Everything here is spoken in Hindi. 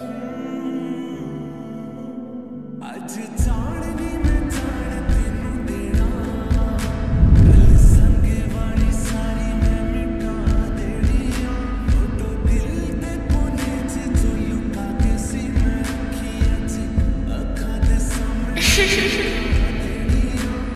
अज जाने मैं जान तेनू देना गल संगे वाली सारी मैं मिटा देनी फोटो दिल दे कोने च जो लुका के सी मैं रखी अज अखा दे सामने